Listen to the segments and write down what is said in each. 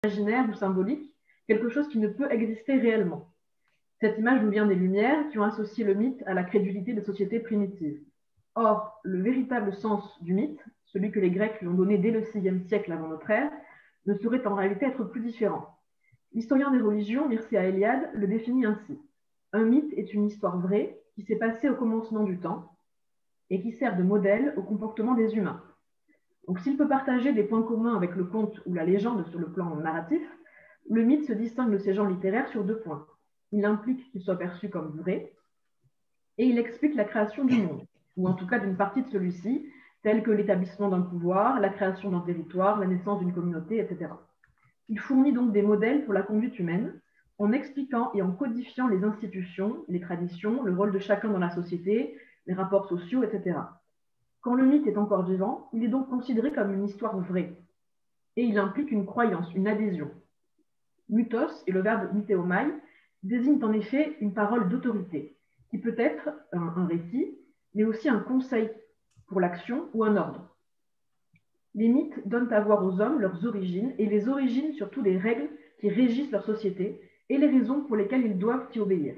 imaginaire ou symbolique, quelque chose qui ne peut exister réellement. Cette image nous vient des Lumières qui ont associé le mythe à la crédulité des sociétés primitives. Or, le véritable sens du mythe, celui que les Grecs lui ont donné dès le VIe siècle avant notre ère, ne saurait en réalité être plus différent. L'historien des religions, Mircea Eliade, le définit ainsi. Un mythe est une histoire vraie qui s'est passée au commencement du temps et qui sert de modèle au comportement des humains. Donc, s'il peut partager des points communs avec le conte ou la légende sur le plan narratif, le mythe se distingue de ces genres littéraires sur 2 points. Il implique qu'il soit perçu comme vrai et il explique la création du monde, ou en tout cas d'une partie de celui-ci, telle que l'établissement d'un pouvoir, la création d'un territoire, la naissance d'une communauté, etc. Il fournit donc des modèles pour la conduite humaine en expliquant et en codifiant les institutions, les traditions, le rôle de chacun dans la société, les rapports sociaux, etc. Quand le mythe est encore vivant, il est donc considéré comme une histoire vraie et il implique une croyance, une adhésion. Mythos et le verbe mythéomai désignent en effet une parole d'autorité qui peut être un récit, mais aussi un conseil pour l'action ou un ordre. Les mythes donnent à voir aux hommes leurs origines et les origines surtout des règles qui régissent leur société et les raisons pour lesquelles ils doivent y obéir.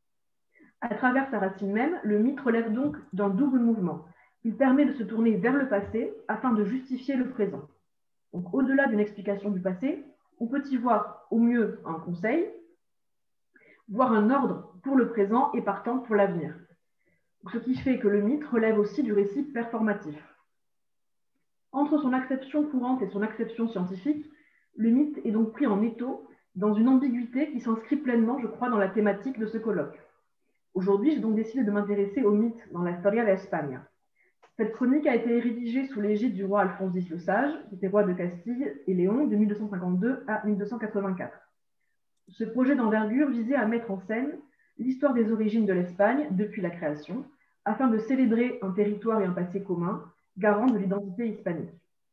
À travers sa racine même, le mythe relève donc d'un double mouvement. Il permet de se tourner vers le passé afin de justifier le présent. Donc, au-delà d'une explication du passé, on peut y voir au mieux un conseil, voire un ordre pour le présent et partant pour l'avenir. Ce qui fait que le mythe relève aussi du récit performatif. Entre son acception courante et son acception scientifique, le mythe est donc pris en étau dans une ambiguïté qui s'inscrit pleinement, je crois, dans la thématique de ce colloque. Aujourd'hui, j'ai donc décidé de m'intéresser au mythe dans la Historia de Espagne. Cette chronique a été rédigée sous l'égide du roi Alphonse X le Sage, qui était roi de Castille et Léon de 1252 à 1284. Ce projet d'envergure visait à mettre en scène l'histoire des origines de l'Espagne depuis la création, afin de célébrer un territoire et un passé commun, garant de l'identité hispanique.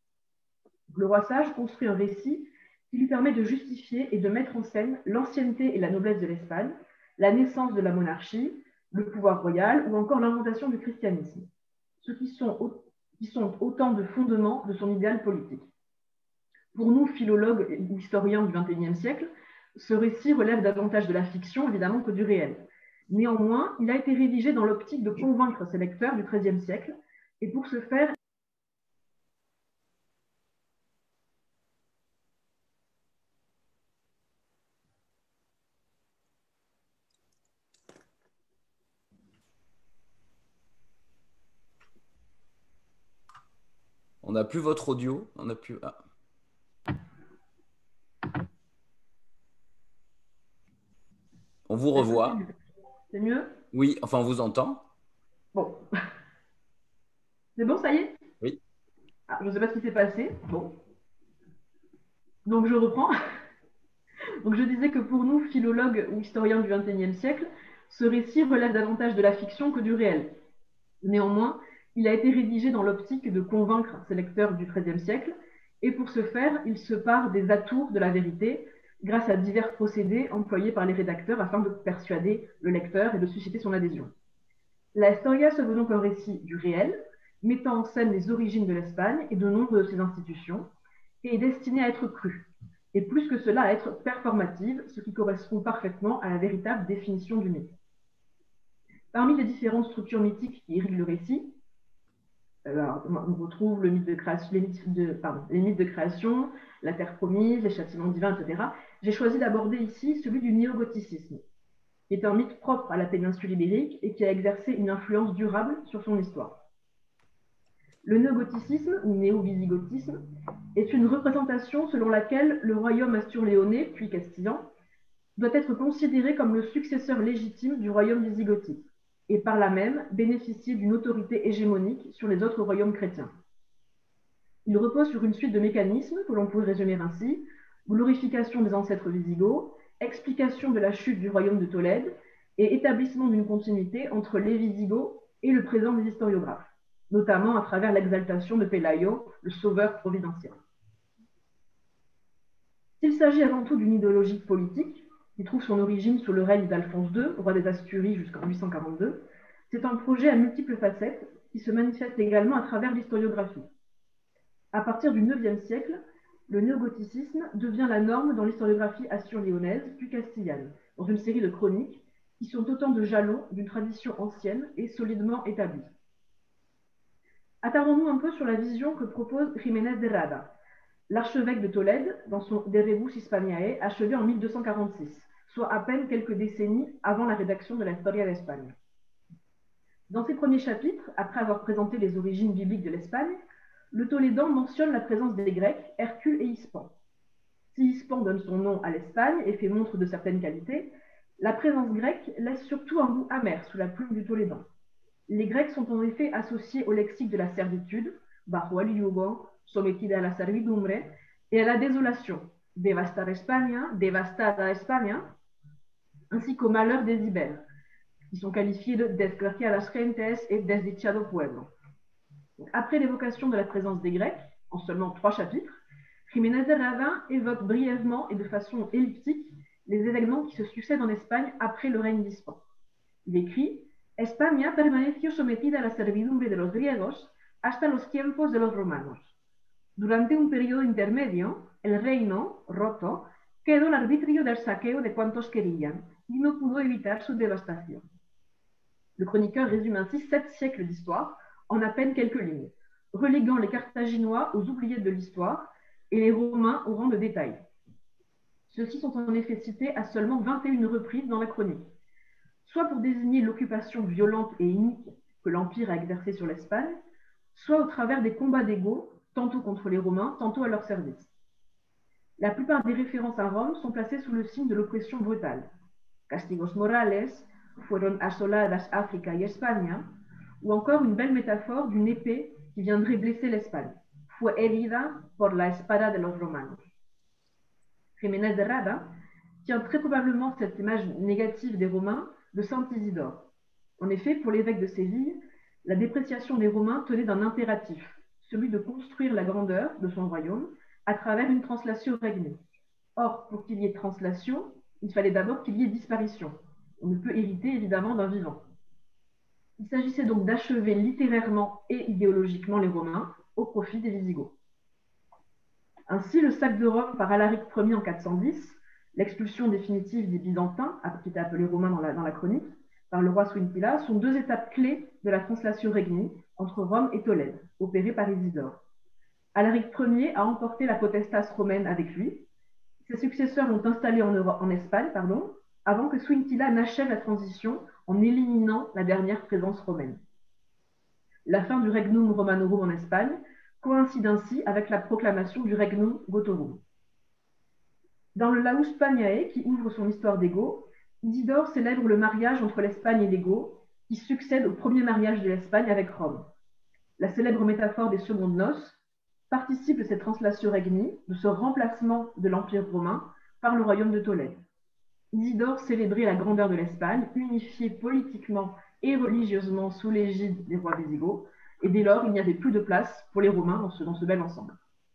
Le roi Sage construit un récit qui lui permet de justifier et de mettre en scène l'ancienneté et la noblesse de l'Espagne, la naissance de la monarchie, le pouvoir royal ou encore l'inventation du christianisme, ce qui sont autant de fondements de son idéal politique. Pour nous, philologues ou historiens du XXIe siècle, ce récit relève davantage de la fiction, évidemment, que du réel. Néanmoins, il a été rédigé dans l'optique de convaincre ses lecteurs du XIIIe siècle, et pour ce faire, On n'a plus votre audio. On n'a plus. Ah. On vous revoit. c'est mieux? Oui, enfin, on vous entend. Bon. C'est bon, ça y est? Oui. Ah, je ne sais pas ce qui s'est passé. Bon. Donc, je reprends. Donc, je disais que pour nous, philologues ou historiens du XXIe siècle, ce récit relève davantage de la fiction que du réel. Néanmoins, il a été rédigé dans l'optique de convaincre ses lecteurs du XIIIe siècle, et pour ce faire, il se part des atours de la vérité grâce à divers procédés employés par les rédacteurs afin de persuader le lecteur et de susciter son adhésion. La Historia se veut donc un récit du réel, mettant en scène les origines de l'Espagne et de nombre de ses institutions, et est destinée à être crue, et plus que cela à être performative, ce qui correspond parfaitement à la véritable définition du mythe. Parmi les différentes structures mythiques qui irriguent le récit, alors, on retrouve le mythe de création, les mythes de création, la terre promise, les châtiments divins, etc. J'ai choisi d'aborder ici celui du néogothicisme, qui est un mythe propre à la péninsule ibérique et qui a exercé une influence durable sur son histoire. Le néogothicisme, ou néo-visigotisme, est une représentation selon laquelle le royaume astur-léonais, puis castillan, doit être considéré comme le successeur légitime du royaume visigothique, et par là même bénéficier d'une autorité hégémonique sur les autres royaumes chrétiens. Il repose sur une suite de mécanismes que l'on pourrait résumer ainsi: glorification des ancêtres visigoths, explication de la chute du royaume de Tolède et établissement d'une continuité entre les Visigoths et le présent des historiographes, notamment à travers l'exaltation de Pelayo, le sauveur providentiel. S'il s'agit avant tout d'une idéologie politique, qui trouve son origine sous le règne d'Alphonse II, roi des Asturies jusqu'en 842, c'est un projet à multiples facettes qui se manifeste également à travers l'historiographie. À partir du IXe siècle, le néogothicisme devient la norme dans l'historiographie assur-lyonnaise puis castillane, dans une série de chroniques qui sont autant de jalons d'une tradition ancienne et solidement établie. Attardons-nous un peu sur la vision que propose Jiménez de Rada, l'archevêque de Tolède, dans son De Rebus Hispaniae, achevé en 1246, soit à peine quelques décennies avant la rédaction de la Historia d'Espagne. Dans ses premiers chapitres, après avoir présenté les origines bibliques de l'Espagne, le Tolédan mentionne la présence des Grecs, Hercule et Hispan. Si Hispan donne son nom à l'Espagne et fait montre de certaines qualités, la présence grecque laisse surtout un goût amer sous la plume du Tolédan. Les Grecs sont en effet associés au lexique de la servitude, bajo el yugo, sometida a la servidumbre, et à la désolation, devastar España, devastada España, ainsi qu'au malheur des ibères, qui sont qualifiés de desgraciadas gentes et desdichado pueblo. Après l'évocation de la présence des Grecs, en seulement 3 chapitres, Jiménez de Rada évoque brièvement et de façon elliptique les événements qui se succèdent en Espagne après le règne d'Hispan. Il écrit « España permaneció sometida a la servidumbre de los griegos hasta los tiempos de los romanos. Durante un periodo intermedio, el reino, roto, quedó al arbitrio del saqueo de cuantos querían y no pudo evitar su devastación. » Le chroniqueur résume ainsi 7 siècles d'histoire en à peine quelques lignes, reléguant les Carthaginois aux oubliés de l'histoire et les Romains au rang de détail. Ceux-ci sont en effet cités à seulement 21 reprises dans la chronique, soit pour désigner l'occupation violente et inique que l'Empire a exercée sur l'Espagne, soit au travers des combats d'égaux, tantôt contre les Romains, tantôt à leur service. La plupart des références à Rome sont placées sous le signe de l'oppression brutale. Castigos morales, fueron asoladas África y España, ou encore une belle métaphore d'une épée qui viendrait blesser l'Espagne. Fue herida por la espada de los romanos. Jiménez de Rada tient très probablement cette image négative des Romains de Saint Isidore. En effet, pour l'évêque de Séville, la dépréciation des Romains tenait d'un impératif, celui de construire la grandeur de son royaume à travers une translatio regni. Or, pour qu'il y ait translation, il fallait d'abord qu'il y ait disparition. On ne peut hériter évidemment d'un vivant. Il s'agissait donc d'achever littérairement et idéologiquement les Romains au profit des Visigoths. Ainsi, le sac de Rome par Alaric Ier en 410, l'expulsion définitive des Byzantins, qui étaient appelés Romains dans la chronique, par le roi Swintila, sont 2 étapes clés de la translatio regni entre Rome et Tolède, opérée par Isidore. Alaric Ier a emporté la potestas romaine avec lui. Ses successeurs l'ont installé en Espagne, avant que Swintila n'achève la transition en éliminant la dernière présence romaine. La fin du Regnum Romanorum en Espagne coïncide ainsi avec la proclamation du Regnum Gotorum. Dans le Laus Spaniae, qui ouvre son histoire des Goths, Isidore célèbre le mariage entre l'Espagne et les Goths, qui succède au premier mariage de l'Espagne avec Rome. La célèbre métaphore des secondes noces participe de cette translatio regni, de ce remplacement de l'Empire romain par le royaume de Tolède. Isidore célébrait la grandeur de l'Espagne, unifiée politiquement et religieusement sous l'égide des rois visigoths, et dès lors, il n'y avait plus de place pour les Romains dans ce bel ensemble.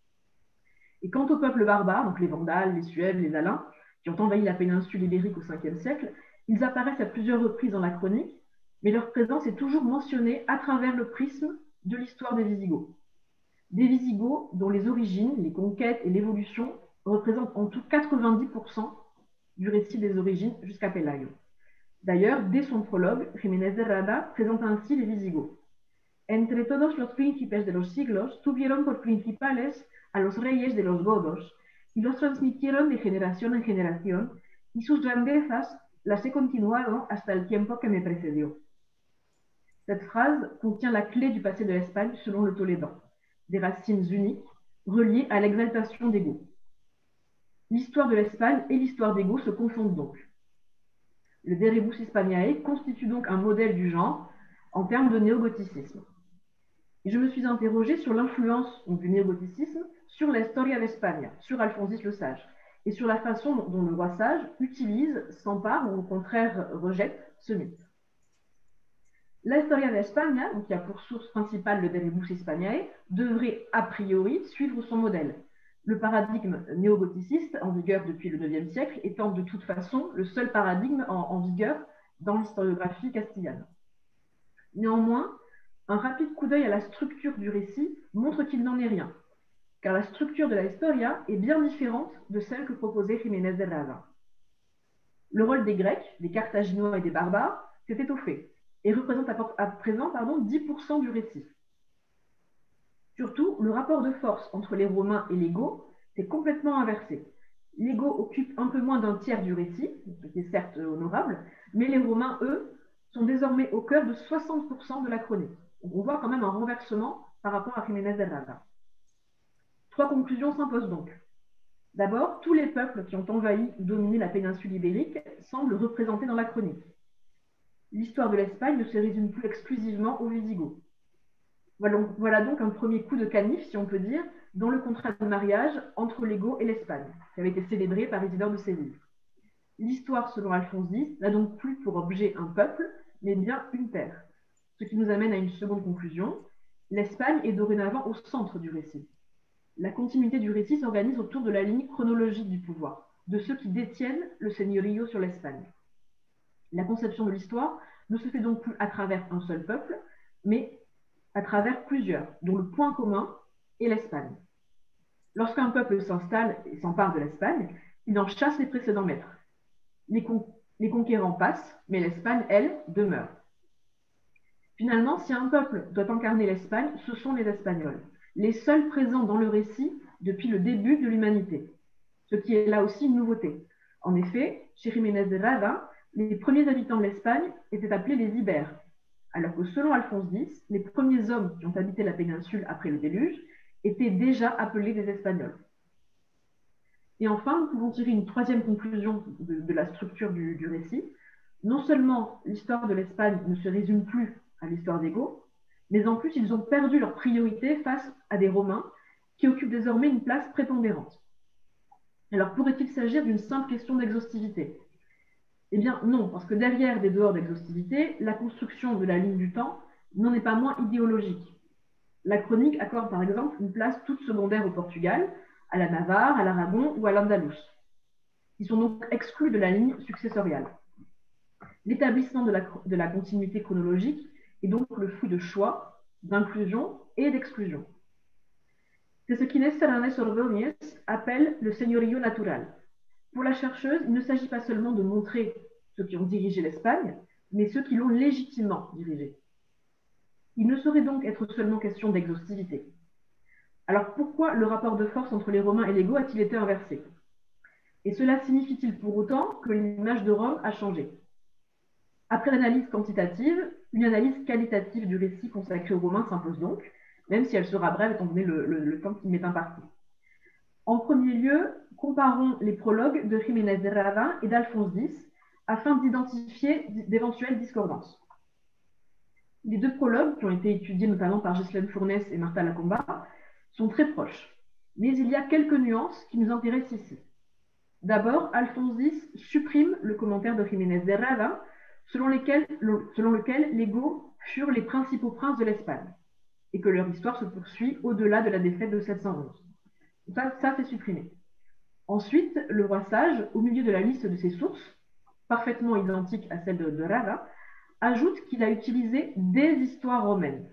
Et quant aux peuples barbares, donc les Vandales, les Suèves, les Alains, qui ont envahi la péninsule ibérique au 5e siècle, ils apparaissent à plusieurs reprises dans la chronique, mais leur présence est toujours mentionnée à travers le prisme de l'histoire des Visigoths. Des Visigoths dont les origines, les conquêtes et l'évolution représentent en tout 90% du récit des origines jusqu'à Pelayo. D'ailleurs, dès son prologue, Jiménez de Rada présente ainsi les Visigoths. Entre todos los príncipes de los siglos tuvieron por principales a los reyes de los godos y los transmitieron de generación en generación y sus grandezas las he continuado hasta el tiempo que me precedió. Cette phrase contient la clé du passé de l'Espagne selon le Tolédan, des racines uniques reliées à l'exaltation des Goths. L'histoire de l'Espagne et l'histoire des Goths se confondent donc. Le De Rebus Hispaniae constitue donc un modèle du genre en termes de néogothicisme. Et je me suis interrogée sur l'influence du néogothicisme sur la Historia d'Espagne, sur Alphonsus le Sage, et sur la façon dont le roi sage utilise, s'empare ou au contraire rejette ce mythe. La Historia d'Espagne, qui a pour source principale le De Rebus Hispaniae, devrait a priori suivre son modèle. Le paradigme néogothiciste, en vigueur depuis le IXe siècle, étant de toute façon le seul paradigme en vigueur dans l'historiographie castillane. Néanmoins, un rapide coup d'œil à la structure du récit montre qu'il n'en est rien. car la structure de la historia est bien différente de celle que proposait Jiménez de Rada. Le rôle des Grecs, des Carthaginois et des barbares s'est étoffé et représente à présent 10% du récit. Surtout, le rapport de force entre les Romains et les Goths s'est complètement inversé. Les Goths occupent un peu moins d'un tiers du récit, ce qui est certes honorable, mais les Romains, eux, sont désormais au cœur de 60% de la chronique. Donc on voit quand même un renversement par rapport à Jiménez de Rada. 3 conclusions s'imposent donc. D'abord, tous les peuples qui ont envahi ou dominé la péninsule ibérique semblent représentés dans la chronique. L'histoire de l'Espagne ne se résume plus exclusivement aux Visigoths. Voilà donc un premier coup de canif, si on peut dire, dans le contrat de mariage entre les Goths et l'Espagne, qui avait été célébré par Isidore de Séville. L'histoire, selon Alphonse X, n'a donc plus pour objet un peuple, mais bien une terre. Ce qui nous amène à une seconde conclusion. L'Espagne est dorénavant au centre du récit. La continuité du récit s'organise autour de la ligne chronologique du pouvoir, de ceux qui détiennent le señorío sur l'Espagne. La conception de l'histoire ne se fait donc plus à travers un seul peuple, mais à travers plusieurs, dont le point commun est l'Espagne. Lorsqu'un peuple s'installe et s'empare de l'Espagne, il en chasse les précédents maîtres. Les conquérants passent, mais l'Espagne, elle, demeure. Finalement, si un peuple doit incarner l'Espagne, ce sont les Espagnols, les seuls présents dans le récit depuis le début de l'humanité, ce qui est là aussi une nouveauté. En effet, chez Jiménez de Rada, les premiers habitants de l'Espagne étaient appelés les Ibères, alors que selon Alphonse X, les premiers hommes qui ont habité la péninsule après le déluge étaient déjà appelés des Espagnols. Et enfin, nous pouvons tirer une troisième conclusion de la structure du récit. Non seulement l'histoire de l'Espagne ne se résume plus à l'histoire des Goths, mais en plus ils ont perdu leur priorité face à des Romains qui occupent désormais une place prépondérante. Alors pourrait-il s'agir d'une simple question d'exhaustivité? Eh bien non, parce que derrière des dehors d'exhaustivité, la construction de la ligne du temps n'en est pas moins idéologique. La chronique accorde par exemple une place toute secondaire au Portugal, à la Navarre, à l'Aragon ou à l'Andalous. Ils sont donc exclus de la ligne successoriale. L'établissement de la continuité chronologique est donc le fruit de choix, d'inclusion et d'exclusion. C'est ce qu'Inés Serranes Ordóñez appelle le señorío natural. Pour la chercheuse, il ne s'agit pas seulement de montrer ceux qui ont dirigé l'Espagne, mais ceux qui l'ont légitimement dirigée. Il ne saurait donc être seulement question d'exhaustivité. Alors pourquoi le rapport de force entre les Romains et les Goths a-t-il été inversé? Et cela signifie-t-il pour autant que l'image de Rome a changé? Après l'analyse quantitative, une analyse qualitative du récit consacré aux Romains s'impose donc, même si elle sera brève étant donné le temps qui m'est imparti. En premier lieu, comparons les prologues de Jiménez de Rada et d'Alphonse X afin d'identifier d'éventuelles discordances. Les deux prologues, qui ont été étudiés notamment par Ghislaine Fournes et Martha Lacomba, sont très proches, mais il y a quelques nuances qui nous intéressent ici. D'abord, Alphonse X supprime le commentaire de Jiménez de Rada, selon lequel les Goths furent les principaux princes de l'Espagne, et que leur histoire se poursuit au-delà de la défaite de 711. Ça c'est supprimé. Ensuite, le roi sage, au milieu de la liste de ses sources, parfaitement identique à celle de Rada, ajoute qu'il a utilisé des histoires romaines.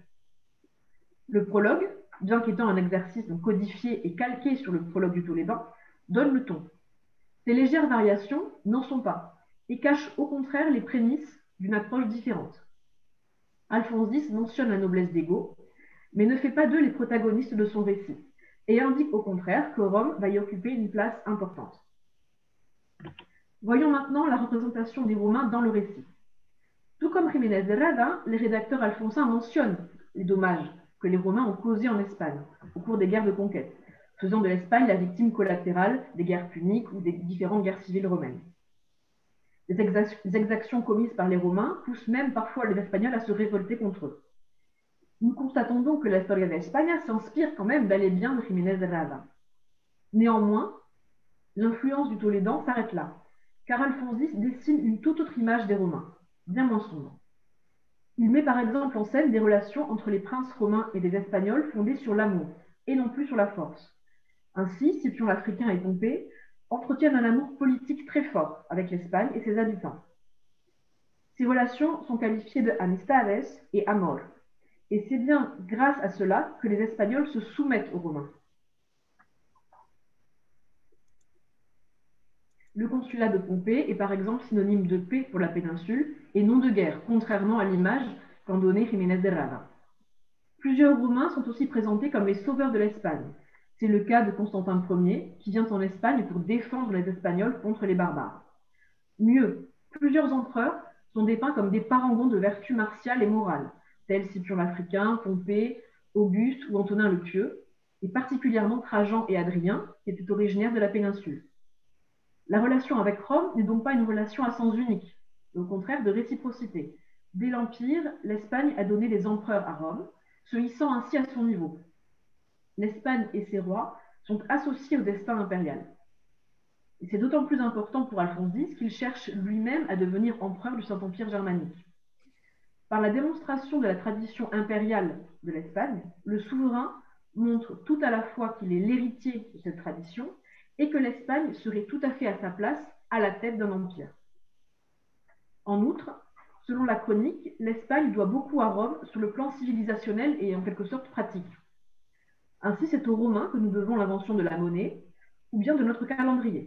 Le prologue, bien qu'étant un exercice codifié et calqué sur le prologue du Tolédan, donne le ton. Ces légères variations n'en sont pas et cachent au contraire les prémices d'une approche différente. Alphonse X mentionne la noblesse des Goths, mais ne fait pas d'eux les protagonistes de son récit, et indique au contraire que Rome va y occuper une place importante. Voyons maintenant la représentation des Romains dans le récit. Tout comme Jiménez de Rada, les rédacteurs alphonsins mentionnent les dommages que les Romains ont causés en Espagne au cours des guerres de conquête, faisant de l'Espagne la victime collatérale des guerres puniques ou des différentes guerres civiles romaines. Les exactions commises par les Romains poussent même parfois les Espagnols à se révolter contre eux. Nous constatons donc que la Historia de España s'inspire quand même bel et bien de Jiménez de Rada. Néanmoins, l'influence du Tolédan s'arrête là, car Alphonse X dessine une toute autre image des Romains, bien moins sombre. Il met par exemple en scène des relations entre les princes romains et les Espagnols fondées sur l'amour, et non plus sur la force. Ainsi, Scipion l'Africain et Pompée entretiennent un amour politique très fort avec l'Espagne et ses habitants. Ces relations sont qualifiées de amistades et amor, et c'est bien grâce à cela que les Espagnols se soumettent aux Romains. Le consulat de Pompée est par exemple synonyme de paix pour la péninsule et non de guerre, contrairement à l'image qu'en donnait Jiménez de Rada. Plusieurs Romains sont aussi présentés comme les sauveurs de l'Espagne. C'est le cas de Constantin Ier, qui vient en Espagne pour défendre les Espagnols contre les barbares. Mieux, plusieurs empereurs sont dépeints comme des parangons de vertu martiale et morale, tels Scipion l'Africain, Pompée, Auguste ou Antonin le Pieux, et particulièrement Trajan et Adrien, qui étaient originaires de la péninsule. La relation avec Rome n'est donc pas une relation à sens unique, mais au contraire de réciprocité. Dès l'Empire, l'Espagne a donné des empereurs à Rome, se hissant ainsi à son niveau. L'Espagne et ses rois sont associés au destin impérial. Et c'est d'autant plus important pour Alphonse X qu'il cherche lui-même à devenir empereur du Saint-Empire germanique. Par la démonstration de la tradition impériale de l'Espagne, le souverain montre tout à la fois qu'il est l'héritier de cette tradition et que l'Espagne serait tout à fait à sa place à la tête d'un empire. En outre, selon la chronique, l'Espagne doit beaucoup à Rome sur le plan civilisationnel et en quelque sorte pratique. Ainsi, c'est aux Romains que nous devons l'invention de la monnaie ou bien de notre calendrier.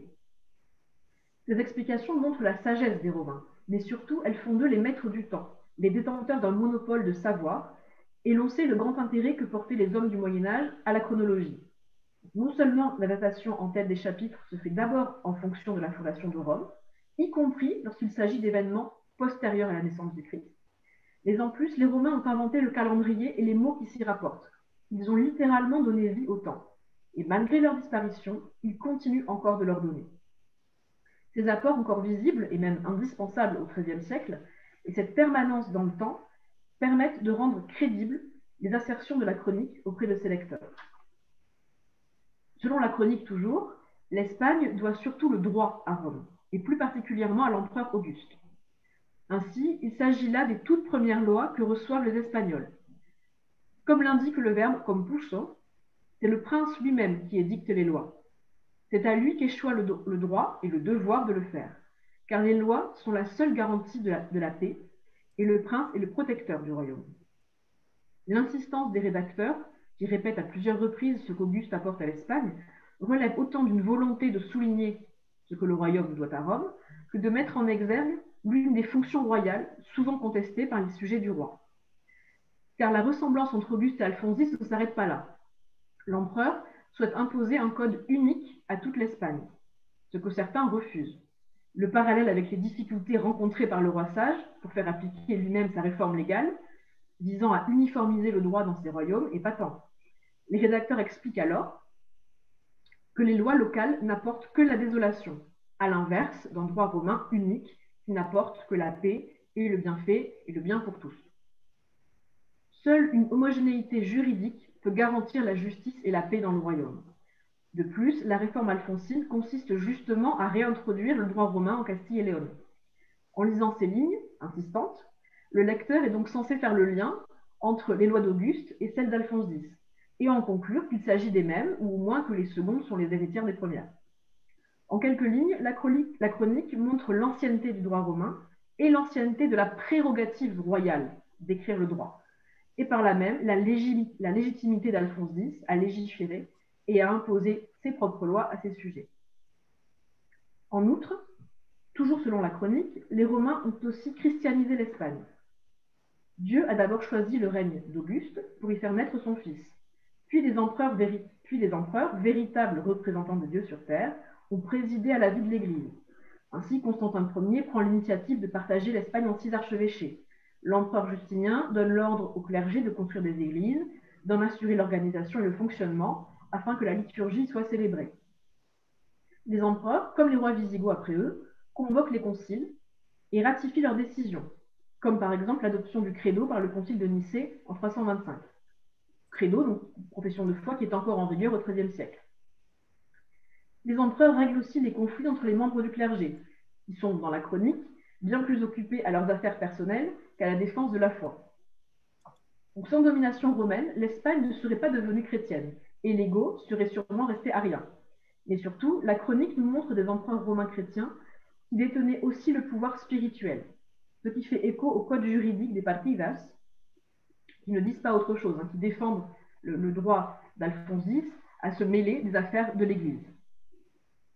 Ces explications montrent la sagesse des Romains, mais surtout elles font d'eux les maîtres du temps, les détenteurs d'un monopole de savoir, et l'on sait le grand intérêt que portaient les hommes du Moyen-Âge à la chronologie. Non seulement la datation en tête des chapitres se fait d'abord en fonction de la fondation de Rome, y compris lorsqu'il s'agit d'événements postérieurs à la naissance du Christ, mais en plus, les Romains ont inventé le calendrier et les mots qui s'y rapportent. Ils ont littéralement donné vie au temps. Et malgré leur disparition, ils continuent encore de leur donner. Ces apports encore visibles et même indispensables au XIIIe siècle, et cette permanence dans le temps, permettent de rendre crédibles les assertions de la chronique auprès de ses lecteurs. Selon la chronique toujours, l'Espagne doit surtout le droit à Rome, et plus particulièrement à l'empereur Auguste. Ainsi, il s'agit là des toutes premières lois que reçoivent les Espagnols. Comme l'indique le verbe compuso, c'est le prince lui-même qui édicte les lois. C'est à lui qu'échoit le droit et le devoir de le faire, car les lois sont la seule garantie de la paix, et le prince est le protecteur du royaume. L'insistance des rédacteurs, qui répètent à plusieurs reprises ce qu'Auguste apporte à l'Espagne, relève autant d'une volonté de souligner ce que le royaume doit à Rome, que de mettre en exergue l'une des fonctions royales, souvent contestées par les sujets du roi. Car la ressemblance entre Auguste et Alphonse X ne s'arrête pas là. L'empereur souhaite imposer un code unique à toute l'Espagne, ce que certains refusent. Le parallèle avec les difficultés rencontrées par le roi sage pour faire appliquer lui-même sa réforme légale, visant à uniformiser le droit dans ses royaumes, est patent. Les rédacteurs expliquent alors que les lois locales n'apportent que la désolation, à l'inverse d'un droit romain unique qui n'apporte que la paix et le bienfait et le bien pour tous. Seule une homogénéité juridique peut garantir la justice et la paix dans le royaume. De plus, la réforme alphonsine consiste justement à réintroduire le droit romain en Castille et Léon. En lisant ces lignes insistantes, le lecteur est donc censé faire le lien entre les lois d'Auguste et celles d'Alphonse X, et en conclure qu'il s'agit des mêmes, ou au moins que les secondes sont les héritières des premières. En quelques lignes, la chronique montre l'ancienneté du droit romain et l'ancienneté de la prérogative royale d'écrire le droit, et par là même la légitimité d'Alphonse X à légiférer et à imposer ses propres lois à ses sujets. En outre, toujours selon la chronique, les Romains ont aussi christianisé l'Espagne. Dieu a d'abord choisi le règne d'Auguste pour y faire naître son fils. Puis des empereurs, véritables représentants de Dieu sur terre, ont présidé à la vie de l'Église. Ainsi, Constantin Ier prend l'initiative de partager l'Espagne en 6 archevêchés. L'empereur Justinien donne l'ordre au clergé de construire des églises, d'en assurer l'organisation et le fonctionnement, afin que la liturgie soit célébrée. Les empereurs, comme les rois wisigoths après eux, convoquent les conciles et ratifient leurs décisions, comme par exemple l'adoption du credo par le concile de Nicée en 325. Credo, donc profession de foi qui est encore en vigueur au XIIIe siècle. Les empereurs règlent aussi les conflits entre les membres du clergé, qui sont, dans la chronique, bien plus occupés à leurs affaires personnelles qu'à la défense de la foi. Donc, sans domination romaine, l'Espagne ne serait pas devenue chrétienne, et les Goths seraient sûrement restés ariens. Mais surtout, la chronique nous montre des empereurs romains chrétiens qui détenaient aussi le pouvoir spirituel, ce qui fait écho au code juridique des partidas, qui ne disent pas autre chose, qui défendent le droit d'Alphonse X à se mêler des affaires de l'Église.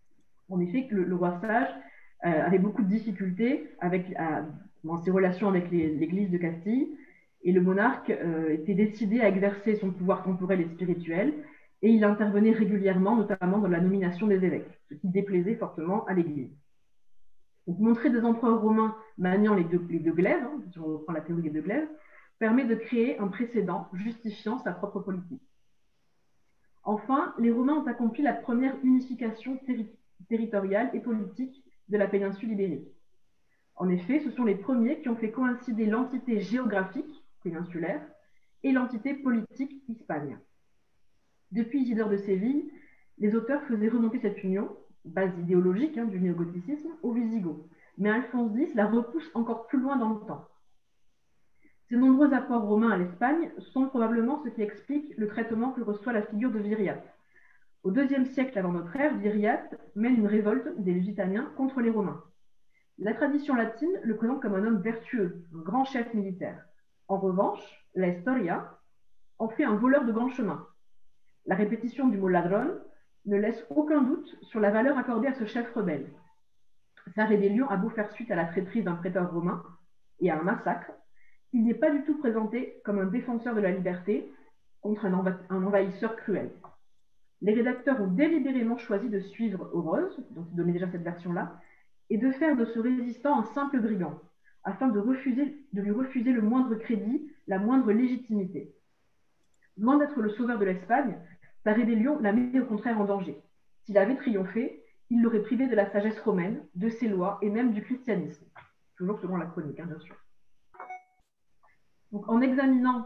En effet, le roi sage avait beaucoup de difficultés dans ses relations avec l'Église de Castille, et le monarque était décidé à exercer son pouvoir temporel et spirituel, et il intervenait régulièrement, notamment dans la nomination des évêques, ce qui déplaisait fortement à l'Église. Donc, montrer des empereurs romains maniant les deux glaives, si on reprend la théorie des deux glaives, permet de créer un précédent justifiant sa propre politique. Enfin, les Romains ont accompli la première unification territoriale et politique de la péninsule ibérique. En effet, ce sont les premiers qui ont fait coïncider l'entité géographique péninsulaire et l'entité politique hispane. Depuis Isidore de Séville, les auteurs faisaient remonter cette union, base idéologique du néogothicisme, aux Visigoths, mais Alphonse X la repousse encore plus loin dans le temps. Ces nombreux apports romains à l'Espagne sont probablement ce qui explique le traitement que reçoit la figure de Viriate. Au IIe siècle avant notre ère, Viriate mène une révolte des Lusitaniens contre les Romains. La tradition latine le présente comme un homme vertueux, un grand chef militaire. En revanche, la Historia en fait un voleur de grand chemin. La répétition du mot ladron ne laisse aucun doute sur la valeur accordée à ce chef rebelle. Sa rébellion a beau faire suite à la traîtrise d'un prêteur romain et à un massacre, il n'est pas du tout présenté comme un défenseur de la liberté contre un envahisseur cruel. Les rédacteurs ont délibérément choisi de suivre Orose, dont il donnait déjà cette version-là, et de faire de ce résistant un simple brigand, afin de lui refuser le moindre crédit, la moindre légitimité. Loin d'être le sauveur de l'Espagne, sa rébellion la met au contraire en danger. S'il avait triomphé, il l'aurait privé de la sagesse romaine, de ses lois et même du christianisme. Toujours selon la chronique, bien sûr. Donc, en examinant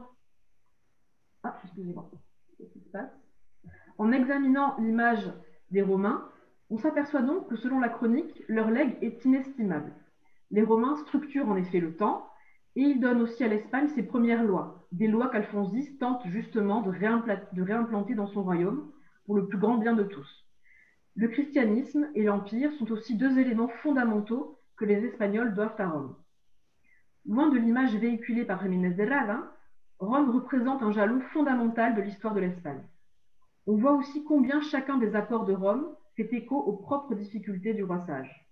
l'image des Romains, on s'aperçoit donc que selon la chronique, leur legs est inestimable. Les Romains structurent en effet le temps et ils donnent aussi à l'Espagne ses premières lois, des lois qu'Alphonse X tente justement de réimplanter dans son royaume pour le plus grand bien de tous. Le christianisme et l'Empire sont aussi deux éléments fondamentaux que les Espagnols doivent à Rome. Loin de l'image véhiculée par Jiménez de Rada, Rome représente un jalon fondamental de l'histoire de l'Espagne. On voit aussi combien chacun des apports de Rome fait écho aux propres difficultés du roi sage.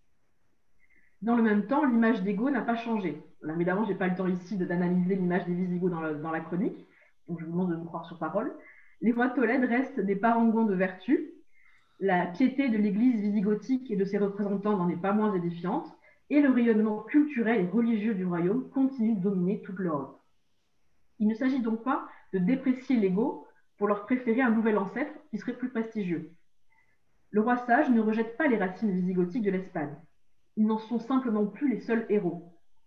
Dans le même temps, l'image des Goths n'a pas changé. Alors, évidemment, je n'ai pas le temps ici d'analyser l'image des Visigoths dans la chronique, donc je vous demande de me croire sur parole. Les rois de Tolède restent des parangons de vertu. La piété de l'église visigothique et de ses représentants n'en est pas moins édifiante, et le rayonnement culturel et religieux du royaume continue de dominer toute l'Europe. Il ne s'agit donc pas de déprécier les Goths pour leur préférer un nouvel ancêtre qui serait plus prestigieux. Le roi sage ne rejette pas les racines visigothiques de l'Espagne. Ils n'en sont simplement plus les seuls héros.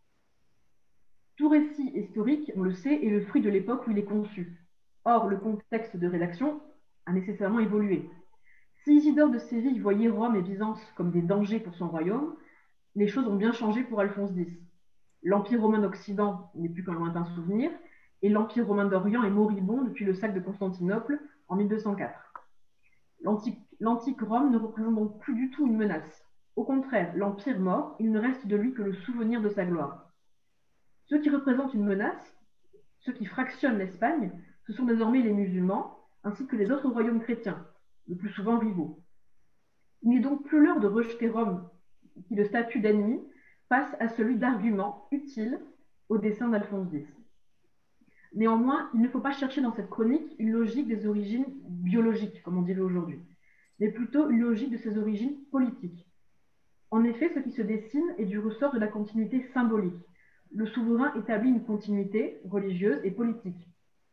Tout récit historique, on le sait, est le fruit de l'époque où il est conçu. Or, le contexte de rédaction a nécessairement évolué. Si Isidore de Séville voyait Rome et Byzance comme des dangers pour son royaume, les choses ont bien changé pour Alphonse X. L'Empire romain d'Occident n'est plus qu'un lointain souvenir, et l'Empire romain d'Orient est moribond depuis le sac de Constantinople en 1204. L'antique Rome ne représente donc plus du tout une menace. Au contraire, l'Empire mort, il ne reste de lui que le souvenir de sa gloire. Ceux qui représentent une menace, ceux qui fractionnent l'Espagne, ce sont désormais les musulmans, ainsi que les autres royaumes chrétiens, le plus souvent rivaux. Il n'est donc plus l'heure de rejeter Rome, qui le statut d'ennemi passe à celui d'argument utile au dessein d'Alphonse X. Néanmoins, il ne faut pas chercher dans cette chronique une logique des origines biologiques, comme on dirait aujourd'hui, mais plutôt une logique de ses origines politiques. En effet, ce qui se dessine est du ressort de la continuité symbolique. Le souverain établit une continuité religieuse et politique.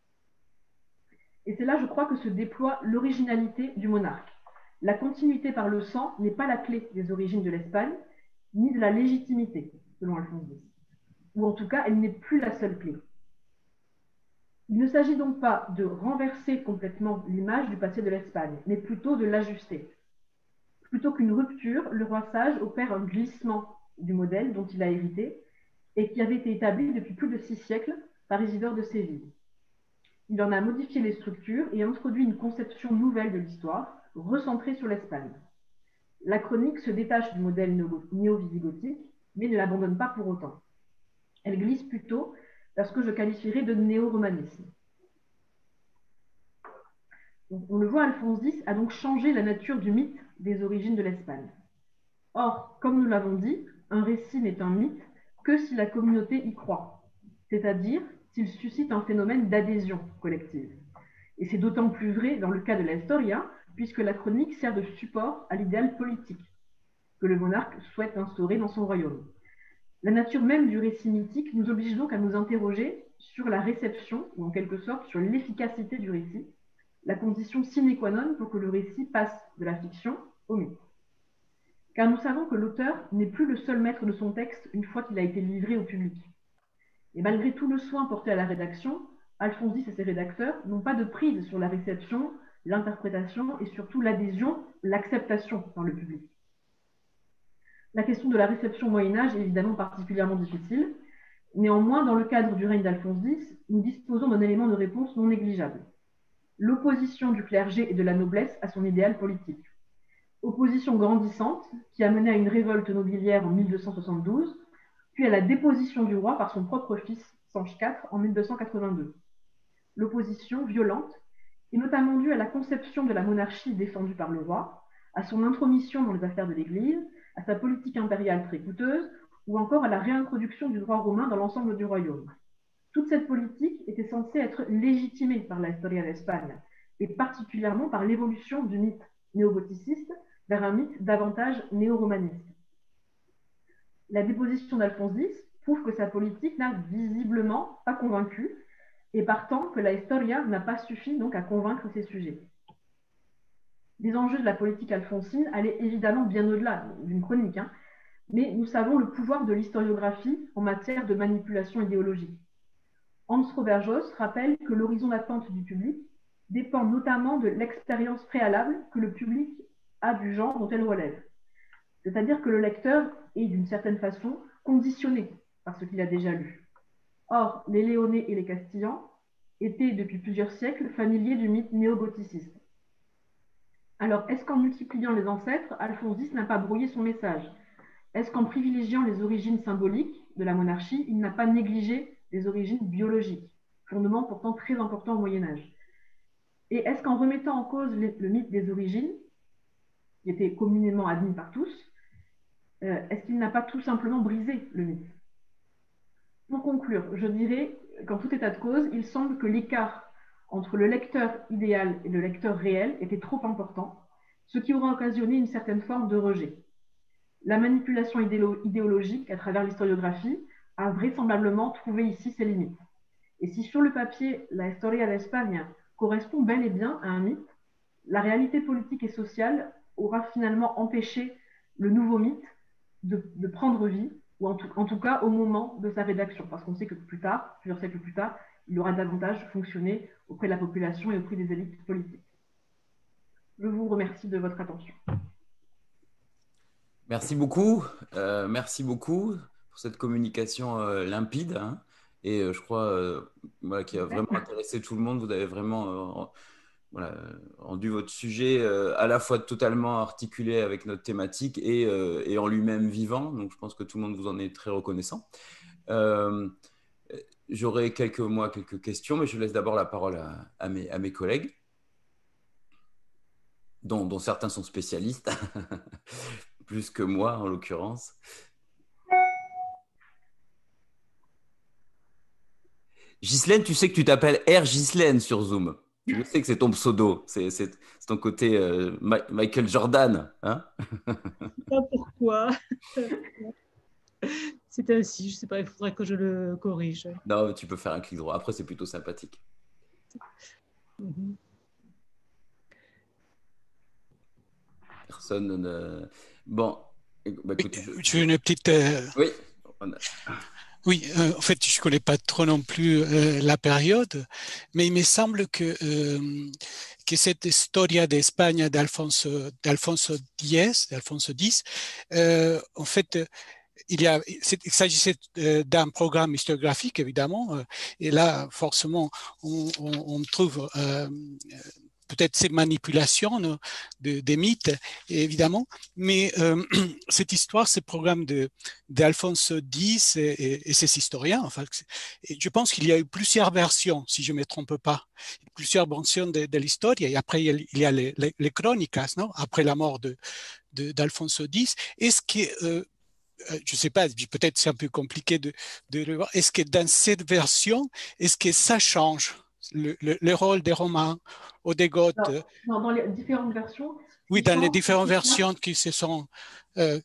Et c'est là, je crois, que se déploie l'originalité du monarque. La continuité par le sang n'est pas la clé des origines de l'Espagne, ni de la légitimité, selon Alphonse X. Ou en tout cas, elle n'est plus la seule clé. Il ne s'agit donc pas de renverser complètement l'image du passé de l'Espagne, mais plutôt de l'ajuster. Plutôt qu'une rupture, le roi sage opère un glissement du modèle dont il a hérité et qui avait été établi depuis plus de 6 siècles par Isidore de Séville. Il en a modifié les structures et introduit une conception nouvelle de l'histoire, recentrée sur l'Espagne. La chronique se détache du modèle néo-visigothique, mais ne l'abandonne pas pour autant. Elle glisse plutôt vers ce que je qualifierais de néo-romanisme. On le voit, Alphonse X a donc changé la nature du mythe des origines de l'Espagne. Or, comme nous l'avons dit, un récit n'est un mythe que si la communauté y croit, c'est-à-dire s'il suscite un phénomène d'adhésion collective. Et c'est d'autant plus vrai dans le cas de la Historia, puisque la chronique sert de support à l'idéal politique que le monarque souhaite instaurer dans son royaume. La nature même du récit mythique nous oblige donc à nous interroger sur la réception, ou en quelque sorte sur l'efficacité du récit, la condition sine qua non pour que le récit passe de la fiction au mythe. Car nous savons que l'auteur n'est plus le seul maître de son texte une fois qu'il a été livré au public. Et malgré tout le soin porté à la rédaction, Alphonse X et ses rédacteurs n'ont pas de prise sur la réception, l'interprétation et surtout l'adhésion, l'acceptation par le public. La question de la réception au Moyen-Âge est évidemment particulièrement difficile. Néanmoins, dans le cadre du règne d'Alphonse X, nous disposons d'un élément de réponse non négligeable. L'opposition du clergé et de la noblesse à son idéal politique. Opposition grandissante qui a mené à une révolte nobiliaire en 1272, puis à la déposition du roi par son propre fils Sanche IV en 1282. L'opposition violente est notamment due à la conception de la monarchie défendue par le roi, à son intromission dans les affaires de l'Église, à sa politique impériale très coûteuse, ou encore à la réintroduction du droit romain dans l'ensemble du royaume. Toute cette politique était censée être légitimée par la Historia d'Espagne, et particulièrement par l'évolution du mythe néogoticiste vers un mythe davantage néo-romaniste. La déposition d'Alphonse X prouve que sa politique n'a visiblement pas convaincu, et partant que la Historia n'a pas suffi donc à convaincre ses sujets. Les enjeux de la politique alphonsine allaient évidemment bien au-delà d'une chronique, mais nous savons le pouvoir de l'historiographie en matière de manipulation idéologique. Hans Robert Joss rappelle que l'horizon d'attente du public dépend notamment de l'expérience préalable que le public a du genre dont elle relève. C'est-à-dire que le lecteur est d'une certaine façon conditionné par ce qu'il a déjà lu. Or, les Léonais et les Castillans étaient depuis plusieurs siècles familiers du mythe néogoticiste. Alors, est-ce qu'en multipliant les ancêtres, Alphonse X n'a pas brouillé son message? Est-ce qu'en privilégiant les origines symboliques de la monarchie, il n'a pas négligé les origines biologiques, fondement pourtant très important au Moyen-Âge? Et est-ce qu'en remettant en cause le mythe des origines, qui était communément admis par tous, est-ce qu'il n'a pas tout simplement brisé le mythe? Pour conclure, je dirais qu'en tout état de cause, il semble que l'écart entre le lecteur idéal et le lecteur réel était trop important, ce qui aura occasionné une certaine forme de rejet. La manipulation idéologique à travers l'historiographie a vraisemblablement trouvé ici ses limites. Et si sur le papier, la Historia d'Espagne correspond bel et bien à un mythe, la réalité politique et sociale aura finalement empêché le nouveau mythe de prendre vie, ou en tout cas au moment de sa rédaction, parce qu'on sait que plus tard, plusieurs siècles plus tard, il aura davantage fonctionné auprès de la population et auprès des élites politiques. Je vous remercie de votre attention. Merci beaucoup. Merci beaucoup pour cette communication limpide et je crois voilà, qui a vraiment intéressé tout le monde. Vous avez vraiment voilà, rendu votre sujet à la fois totalement articulé avec notre thématique et en lui-même vivant. Donc, je pense que tout le monde vous en est très reconnaissant. J'aurai quelques questions, mais je laisse d'abord la parole à mes collègues, dont certains sont spécialistes, plus que moi en l'occurrence. Ghislaine, tu sais que tu t'appelles R. Ghislaine sur Zoom. Tu le sais que c'est ton pseudo, c'est ton côté Michael Jordan. Hein? Pas pourquoi. C'est ainsi, je ne sais pas, il faudrait que je le corrige. Non, tu peux faire un clic droit. Après, c'est plutôt sympathique. Personne ne... Bon, bah, écoute, j'ai une petite... Oui. Oui, en fait, je ne connais pas trop non plus la période, mais il me semble que cette Historia d'Espagne d'Alphonse X, en fait, il s'agissait d'un programme historiographique, évidemment, et là, forcément, on trouve peut-être ces manipulations des mythes, évidemment, mais cette histoire, ce programme d'Alphonse X et ses historiens, enfin, et je pense qu'il y a eu plusieurs versions, si je ne me trompe pas, plusieurs versions de l'histoire, et après il y a les chroniques, non? Après la mort d'Alphonse X. Est-ce que je ne sais pas, peut-être c'est un peu compliqué de le voir. Est-ce que dans cette version, est-ce que ça change le rôle des Romains ou des Goths? Dans les différentes versions. Oui, dans les différentes versions qui se sont. Ce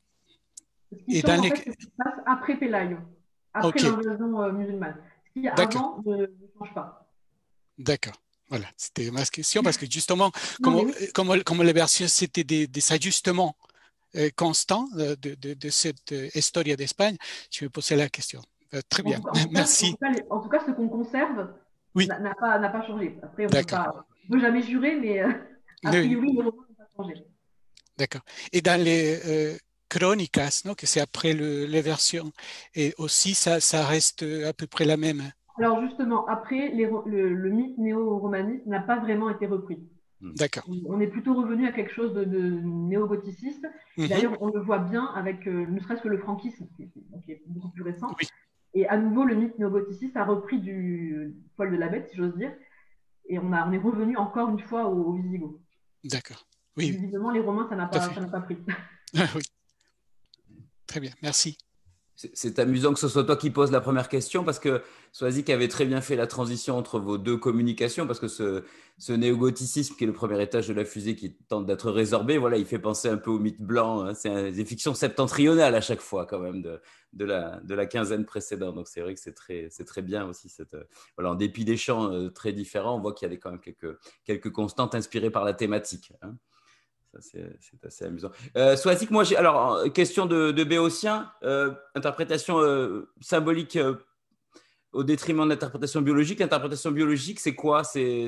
qui change, en fait, c'est ce qui se passe après Pélaïon, après l'invasion musulmane. Ce qui avant ne change pas. D'accord. Voilà, c'était ma question parce que justement, comme les versions, c'était des ajustements constants de cette Historia d'Espagne, je me posais la question. Très bien, merci. En tout cas, ce qu'on conserve n'a pas changé. Après, on ne peut jamais jurer, mais a priori, les romans n'ont pas changé. D'accord. Et dans les chroniques, que c'est après les versions, et aussi ça reste à peu près la même. Alors justement, après, le mythe néo-romaniste n'a pas vraiment été repris. D'accord. On est plutôt revenu à quelque chose de néo-gothiciste. D'ailleurs, on le voit bien avec ne serait-ce que le franquisme, qui est beaucoup plus récent. Oui. Et à nouveau, le mythe néo-gothiciste a repris du poil de la bête, si j'ose dire. Et on est revenu encore une fois aux Visigoths. D'accord. Oui. Visiblement, les Romains, ça n'a pas pris. Oui. Très bien, merci. C'est amusant que ce soit toi qui poses la première question parce que Soazic avait très bien fait la transition entre vos deux communications parce que ce néo-gothicisme qui est le premier étage de la fusée qui tente d'être résorbé, voilà, il fait penser un peu au mythe blanc. Hein. C'est des fictions septentrionales à chaque fois quand même de la quinzaine précédente. Donc c'est vrai que c'est très bien aussi. Voilà, en dépit des champs très différents, on voit qu'il y a quand même quelques constantes inspirées par la thématique. Hein. Ça, c'est assez amusant. Soazic, moi, alors, question de Béotien, interprétation symbolique au détriment de l'interprétation biologique. L'interprétation biologique, c'est quoi? C'est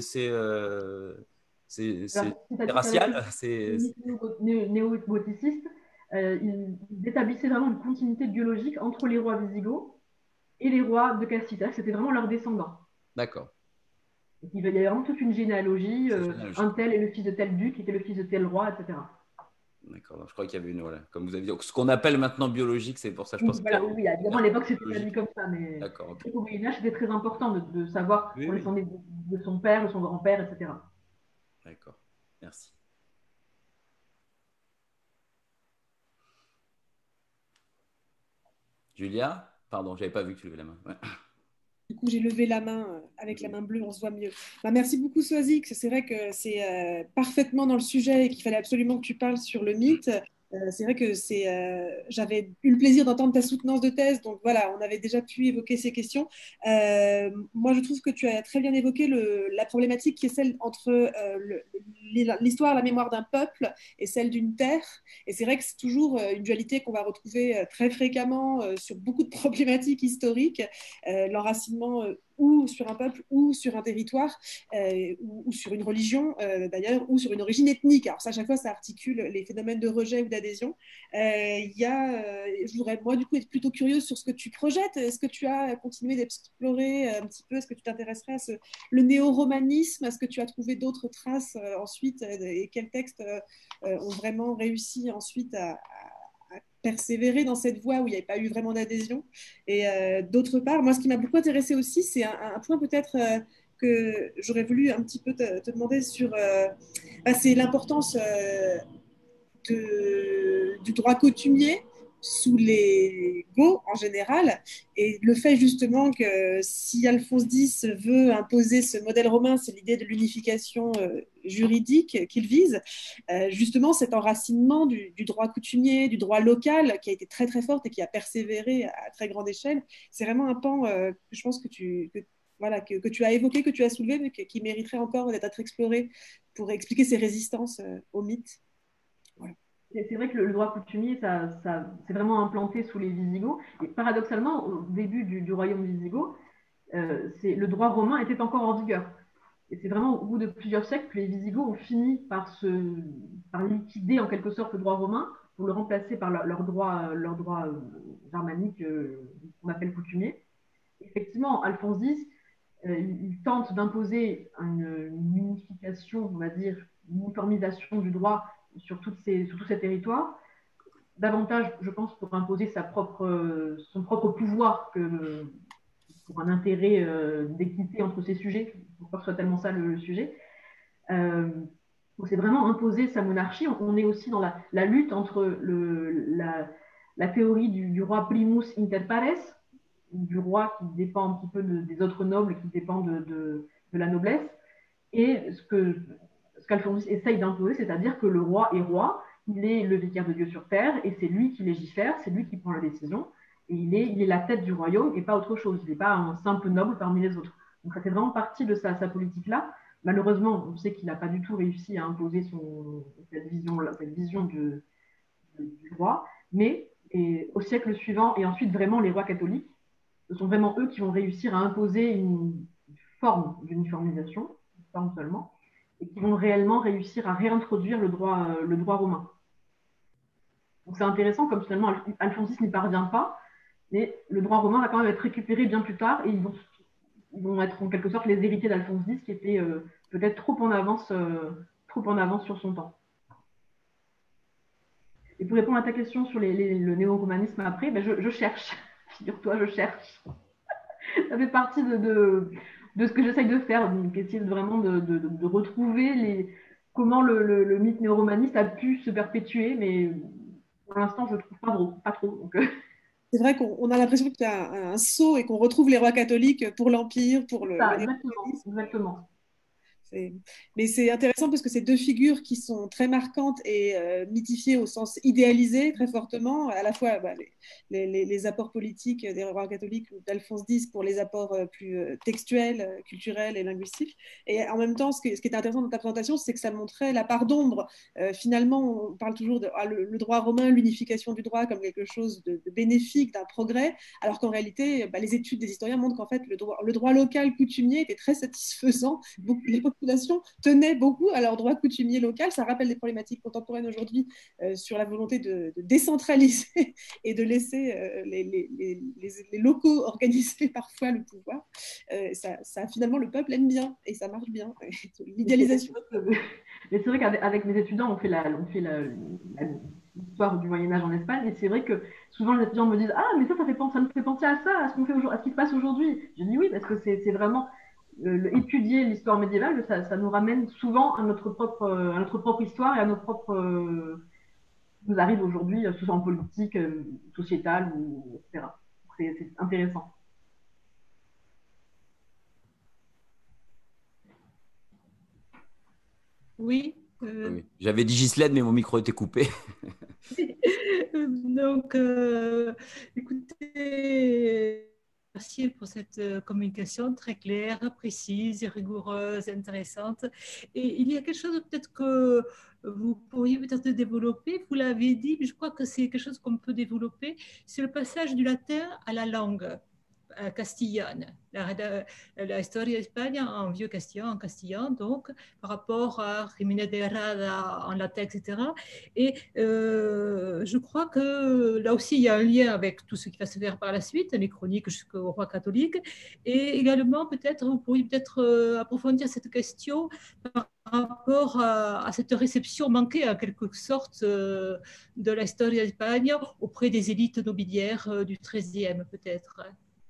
racial? Néo-gothiciste, il établissait vraiment une continuité biologique entre les rois visigoths et les rois de Castille. C'était vraiment leurs descendants. D'accord. Il y avait vraiment toute une généalogie. Un tel est le fils de tel duc, qui était le fils de tel roi, etc. D'accord. Je crois qu'il y avait voilà, comme vous avez dit, ce qu'on appelle maintenant biologique, c'est pour ça que je pense. Oui, évidemment, à l'époque, c'était pas dit comme ça, mais au Moyen Âge, c'était très important de savoir où est de son père, de son grand-père, etc. D'accord. Merci. Julia, pardon, j'avais pas vu que tu levais la main. Ouais. Du coup, j'ai levé la main avec la main bleue, on se voit mieux. Merci beaucoup, Soazic. C'est vrai que c'est parfaitement dans le sujet et qu'il fallait absolument que tu parles sur le mythe. C'est vrai que j'avais eu le plaisir d'entendre ta soutenance de thèse, donc voilà, on avait déjà pu évoquer ces questions. Moi, je trouve que tu as très bien évoqué la problématique qui est celle entre l'histoire, la mémoire d'un peuple et celle d'une terre. Et c'est vrai que c'est toujours une dualité qu'on va retrouver très fréquemment sur beaucoup de problématiques historiques, l'enracinement ou sur un peuple ou sur un territoire ou sur une religion d'ailleurs ou sur une origine ethnique. Alors ça, à chaque fois, ça articule les phénomènes de rejet ou d'adhésion. Je voudrais moi du coup être plutôt curieuse sur ce que tu projettes. Est-ce que tu as continué d'explorer un petit peu? Est-ce que tu t'intéresserais à le néo-romanisme? Est-ce que tu as trouvé d'autres traces ensuite et quels textes ont vraiment réussi ensuite à persévérer dans cette voie où il n'y avait pas eu vraiment d'adhésion. Et d'autre part, moi, ce qui m'a beaucoup intéressé aussi, c'est un point peut-être que j'aurais voulu un petit peu te demander sur, c'est l'importance du droit coutumier sous les Goths en général, et le fait justement que si Alphonse X veut imposer ce modèle romain, c'est l'idée de l'unification juridique qu'il vise, justement cet enracinement du droit coutumier, du droit local, qui a été très très forte et qui a persévéré à très grande échelle, c'est vraiment un pan que je pense que tu as évoqué, que tu as soulevé, mais qui mériterait encore d'être exploré pour expliquer ces résistances au mythe. Voilà. C'est vrai que le droit coutumier, c'est vraiment implanté sous les Visigoths. Et paradoxalement, au début du royaume visigoth, le droit romain était encore en vigueur. Et c'est vraiment au bout de plusieurs siècles que les Visigoths ont fini par liquider en quelque sorte le droit romain pour le remplacer par leur droit germanique qu'on appelle coutumier. Effectivement, Alphonse X il tente d'imposer une unification, on va dire, une uniformisation du droit sur tous ces territoires, davantage, je pense, pour imposer son propre pouvoir que pour un intérêt d'équité entre ces sujets, pour pas que ce soit tellement ça le sujet. C'est vraiment imposer sa monarchie. On est aussi dans la lutte entre la théorie du roi primus inter pares, du roi qui dépend un petit peu des autres nobles, qui dépend de la noblesse, et ce qu'Alphonse X essaye d'imposer, c'est-à-dire que le roi est roi, il est le vicaire de Dieu sur terre, et c'est lui qui légifère, c'est lui qui prend la décision, et il est la tête du royaume et pas autre chose. Il n'est pas un simple noble parmi les autres. Donc ça fait vraiment partie de sa politique-là. Malheureusement, on sait qu'il n'a pas du tout réussi à imposer cette vision du roi, mais au siècle suivant, et ensuite vraiment les rois catholiques, ce sont vraiment eux qui vont réussir à imposer une forme d'uniformisation, une forme seulement, et qui vont réellement réussir à réintroduire le droit romain. Donc c'est intéressant, comme finalement Alphonse X n'y parvient pas, mais le droit romain va quand même être récupéré bien plus tard, et ils vont être en quelque sorte les héritiers d'Alphonse X, qui était peut-être trop en avance sur son temps. Et pour répondre à ta question sur le néo-romanisme après, ben je cherche. Figure-toi, je cherche. Ça fait partie de ce que j'essaye de faire, donc essayer vraiment de retrouver comment le mythe néo-romaniste a pu se perpétuer, mais pour l'instant, je ne trouve pas trop. Donc, c'est vrai qu'on a l'impression qu'il y a un saut et qu'on retrouve les rois catholiques pour l'Empire, pour le exactement. Mais c'est intéressant parce que c'est deux figures qui sont très marquantes et mythifiées au sens idéalisé très fortement, à la fois les apports politiques des rois catholiques d'Alphonse X pour les apports plus textuels, culturels et linguistiques. Et en même temps, ce qui était intéressant dans ta présentation, c'est que ça montrait la part d'ombre. Finalement, on parle toujours de le droit romain, l'unification du droit comme quelque chose de bénéfique, d'un progrès, alors qu'en réalité, les études des historiens montrent qu'en fait, le droit local coutumier était très satisfaisant. Les populations tenaient beaucoup à leur droit coutumier local. Ça rappelle des problématiques contemporaines aujourd'hui sur la volonté de décentraliser et de laisser les locaux organiser parfois le pouvoir. Finalement, le peuple aime bien et ça marche bien. L'idéalisation. Mais c'est vrai qu'avec mes étudiants, on fait l'histoire du Moyen-Âge en Espagne, et c'est vrai que souvent les étudiants me disent « Ah, mais ça me fait penser à ça, à ce qui se passe aujourd'hui. » Je dis oui, parce que c'est vraiment... étudier l'histoire médiévale, ça nous ramène souvent à notre propre histoire et à nos propres... nous arrive aujourd'hui, que ce soit en politique, sociétale, etc. C'est intéressant. Oui. Oui. J'avais dit Ghislaine, mais mon micro était coupé. Donc, écoutez, merci pour cette communication très claire, précise, rigoureuse, intéressante. Et il y a quelque chose peut-être que vous pourriez peut-être développer, vous l'avez dit, mais je crois que c'est quelque chose qu'on peut développer, c'est le passage du latin à la langue castillane, la Historia de Espagne en vieux castillan, en castillan, donc par rapport à Jiménez de Herrada en latin, etc. Et je crois que là aussi il y a un lien avec tout ce qui va se faire par la suite, les chroniques jusqu'au roi catholique, et également peut-être vous pourriez peut-être approfondir cette question par rapport à cette réception manquée en quelque sorte de la Historia d'Espagne auprès des élites nobiliaires du XIIIe peut-être.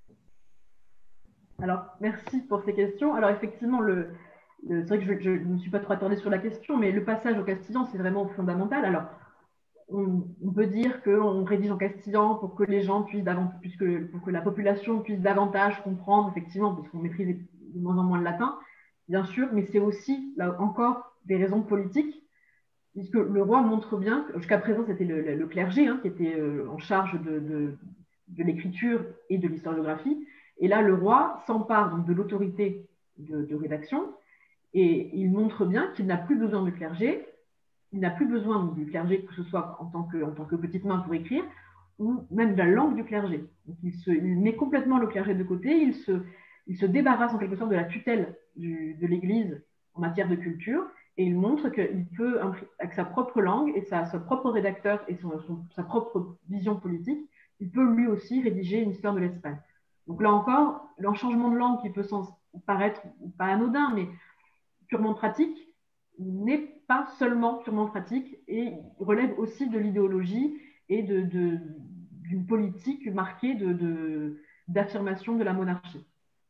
Alors, merci pour ces questions. Alors, effectivement, c'est vrai que je ne me suis pas trop attardée sur la question, mais le passage au castillan, c'est vraiment fondamental. Alors, on peut dire qu'on rédige en castillan pour que les gens puissent pour que la population puisse davantage comprendre, effectivement, parce qu'on maîtrise de moins en moins le latin, bien sûr, mais c'est aussi, là encore, des raisons politiques, puisque le roi montre bien, jusqu'à présent, c'était le clergé qui était en charge de l'écriture et de l'historiographie. Et là, le roi s'empare donc de l'autorité de rédaction et il montre bien qu'il n'a plus besoin du clergé, il n'a plus besoin du clergé, que ce soit en tant que petite main pour écrire, ou même de la langue du clergé. Donc il met complètement le clergé de côté, il se débarrasse en quelque sorte de la tutelle de l'Église en matière de culture, et il montre qu'il peut, avec sa propre langue et sa propre rédacteur et sa propre vision politique, il peut lui aussi rédiger une histoire de l'Espagne. Donc là encore, le changement de langue qui peut paraître pas anodin, mais purement pratique, n'est pas seulement purement pratique et relève aussi de l'idéologie et d'une politique marquée d'affirmation de la monarchie.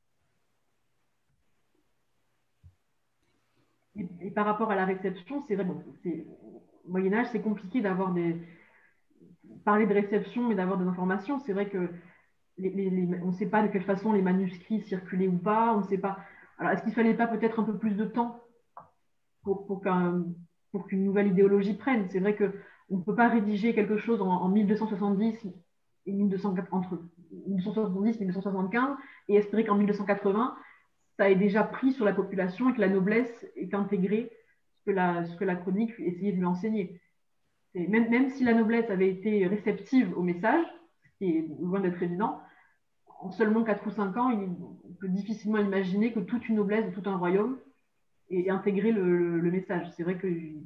Et par rapport à la réception, c'est vrai, bon, au Moyen-Âge, c'est compliqué parler de réception, mais d'avoir des informations. C'est vrai que on ne sait pas de quelle façon les manuscrits circulaient ou pas. On ne sait pas. Alors, est-ce qu'il ne fallait pas peut-être un peu plus de temps pour qu'une nouvelle idéologie prenne? C'est vrai qu'on ne peut pas rédiger quelque chose en 1270 et entre 1270 et 1275 et espérer qu'en 1280, ça ait déjà pris sur la population et que la noblesse ait intégré ce que la chronique essayait de lui enseigner. Même si la noblesse avait été réceptive au message, ce qui est loin d'être évident, en seulement 4 ou 5 ans, on peut difficilement imaginer que toute une noblesse de tout un royaume ait intégré le message. C'est vrai que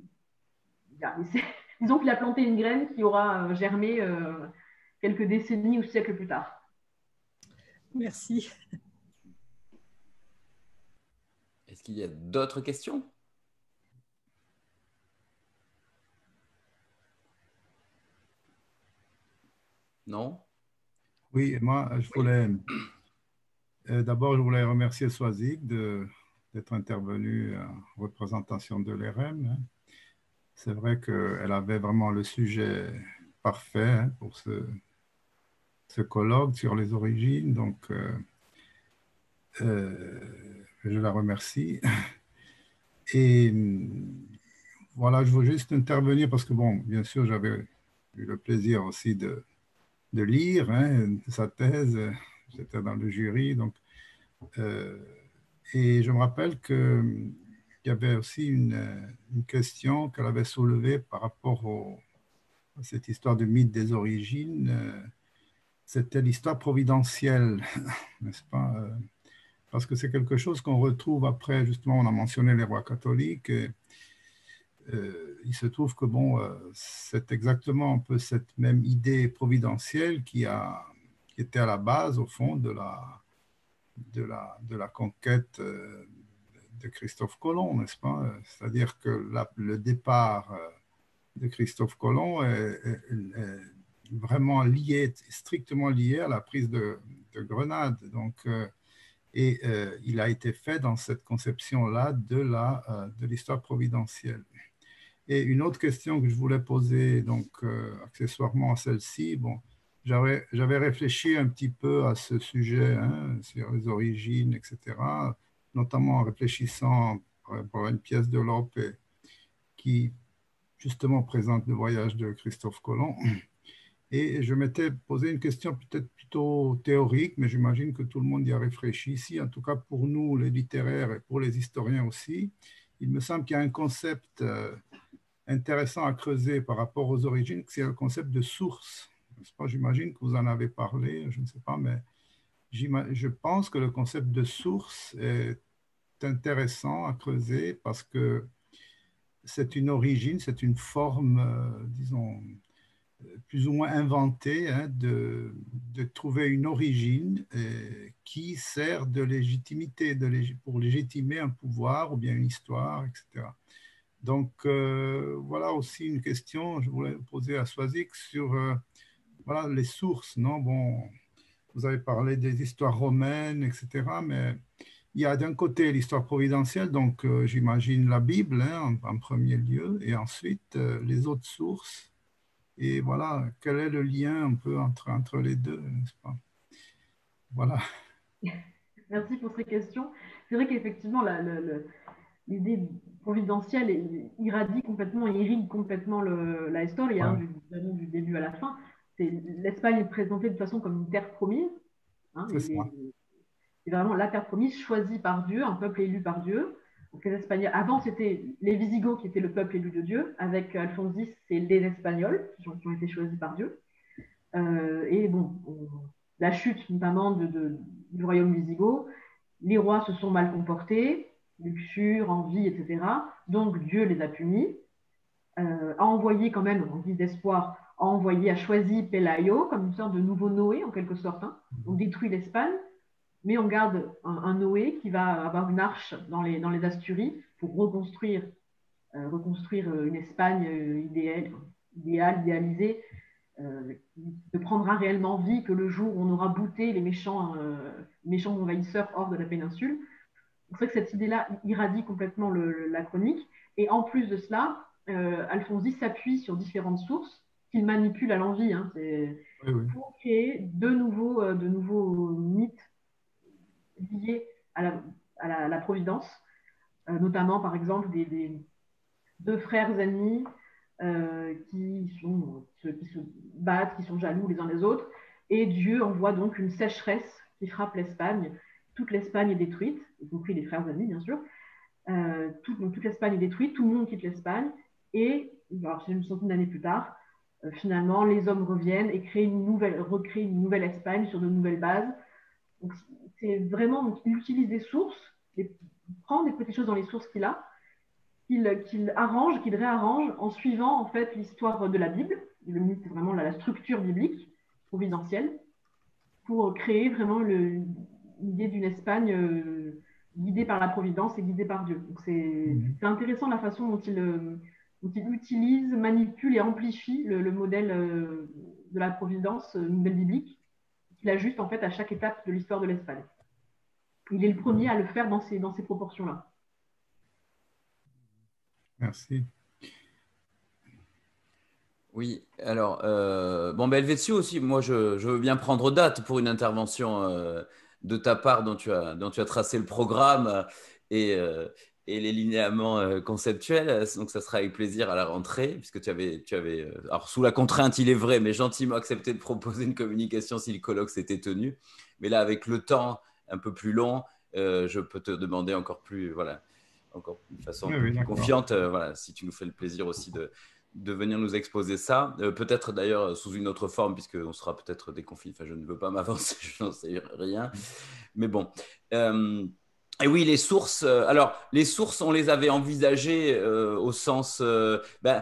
disons qu'il a planté une graine qui aura germé quelques décennies ou siècles plus tard. Merci. Est-ce qu'il y a d'autres questions? Non? Oui, moi, d'abord, je voulais remercier Soisig d'être intervenue en représentation de l'ERM. C'est vrai qu'elle avait vraiment le sujet parfait pour ce colloque sur les origines, donc je la remercie. Et voilà, je veux juste intervenir parce que, bon, bien sûr, j'avais eu le plaisir aussi de lire sa thèse. J'étais dans le jury, donc, et je me rappelle qu'il y avait aussi une question qu'elle avait soulevée par rapport à cette histoire de mythe des origines. C'était l'histoire providentielle, n'est-ce pas? Parce que c'est quelque chose qu'on retrouve après, justement, on a mentionné les rois catholiques. Il se trouve que bon, c'est exactement un peu cette même idée providentielle qui était à la base, au fond, de la conquête de Christophe Colomb, n'est-ce pas? C'est-à-dire que le départ de Christophe Colomb est vraiment lié, strictement lié à la prise de Grenade. Donc, il a été fait dans cette conception-là de l'histoire providentielle. Et une autre question que je voulais poser, donc accessoirement à celle-ci, bon, j'avais réfléchi un petit peu à ce sujet, sur les origines, etc., notamment en réfléchissant pour une pièce de Lope qui justement présente le voyage de Christophe Colomb. Et je m'étais posé une question peut-être plutôt théorique, mais j'imagine que tout le monde y a réfléchi ici, en tout cas pour nous, les littéraires, et pour les historiens aussi. Il me semble qu'il y a un concept intéressant à creuser par rapport aux origines, c'est le concept de source. J'imagine que vous en avez parlé, je ne sais pas, mais je pense que le concept de source est intéressant à creuser parce que c'est une origine, c'est une forme, disons, plus ou moins inventée de trouver une origine qui sert de légitimité, pour légitimer un pouvoir ou bien une histoire, etc. Donc, voilà aussi une question que je voulais poser à Soisig sur voilà, les sources. Non, bon, vous avez parlé des histoires romaines, etc., mais il y a d'un côté l'histoire providentielle, donc j'imagine la Bible en premier lieu, et ensuite les autres sources. Et voilà, quel est le lien un peu entre les deux, n'est-ce pas? Voilà. Merci pour ces questions. C'est vrai qu'effectivement, l'idée providentielle irrigue complètement la historia, ouais. Du début à la fin. L'Espagne est présentée de toute façon comme une terre promise. C'est vraiment la terre promise, choisie par Dieu, un peuple élu par Dieu. Donc, les Espagnols, avant, c'était les Visigoths qui étaient le peuple élu de Dieu. Avec Alphonse X, c'est les Espagnols qui ont été choisis par Dieu. Et bon, la chute notamment du royaume wisigoth, les rois se sont mal comportés, luxure, envie, etc. Donc Dieu les a punis, a envoyé quand même, en guise d'espoir, a choisi Pelayo comme une sorte de nouveau Noé, en quelque sorte. Hein. On détruit l'Espagne, mais on garde un Noé qui va avoir une arche dans les Asturies pour reconstruire une Espagne idéalisée, qui ne prendra réellement vie que le jour où on aura bouté les méchants envahisseurs hors de la péninsule. C'est vrai que cette idée-là irradie complètement la chronique. Et en plus de cela, Alfonsi s'appuie sur différentes sources qu'il manipule à l'envi. Hein, pour créer de nouveaux mythes liés à la Providence, notamment par exemple des deux frères ennemis qui se battent, qui sont jaloux les uns des autres, et Dieu envoie donc une sécheresse qui frappe l'Espagne. Toute l'Espagne est détruite, y compris les frères ennemis bien sûr. Toute l'Espagne est détruite, tout le monde quitte l'Espagne, et alors, une centaine d'années plus tard, finalement les hommes reviennent et recréent une nouvelle Espagne sur de nouvelles bases. Donc, c'est vraiment, il utilise des sources, il prend des petites choses dans les sources qu'il a, qu'il arrange, qu'il réarrange en suivant en fait l'histoire de la Bible, le mythe, vraiment la structure biblique providentielle, pour créer vraiment l'idée d'une Espagne guidée par la Providence et guidée par Dieu. Donc c'est intéressant la façon dont il utilise, manipule et amplifie le modèle de la Providence, modèle biblique, qu'il ajuste en fait à chaque étape de l'histoire de l'Espagne. Il est le premier à le faire dans ces proportions-là. Merci. Oui, alors, Helvétio aussi, moi je veux bien prendre date pour une intervention de ta part dont tu as tracé le programme et les linéaments conceptuels. Donc ça sera avec plaisir à la rentrée, puisque tu avais alors sous la contrainte, il est vrai, mais gentiment accepté de proposer une communication si le colloque s'était tenu. Mais là, avec le temps un peu plus long, je peux te demander encore de façon plus confiante, si tu nous fais le plaisir aussi de venir nous exposer ça, peut-être d'ailleurs sous une autre forme, puisqu'on sera peut-être déconfiné. Enfin, je ne veux pas m'avancer, je n'en sais rien. Mais bon. Et oui, les sources. Alors, les sources, on les avait envisagées au sens de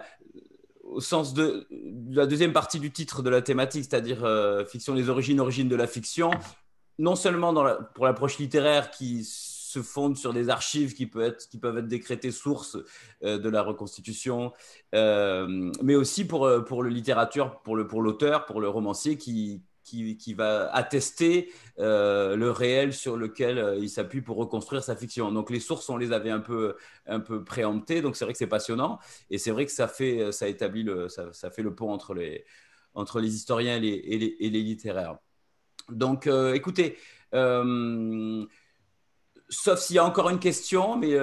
la deuxième partie du titre de la thématique, c'est-à-dire fiction, les origines de la fiction. Non seulement pour l'approche littéraire qui se fonde sur des archives qui peuvent être décrétées sources de la reconstitution, mais aussi pour le littérature, pour l'auteur, pour le romancier qui va attester le réel sur lequel il s'appuie pour reconstruire sa fiction. Donc les sources, on les avait un peu préemptées, donc c'est vrai que c'est passionnant, et c'est vrai que ça fait le pont entre les historiens et les littéraires. Donc, écoutez, sauf s'il y a encore une question, mais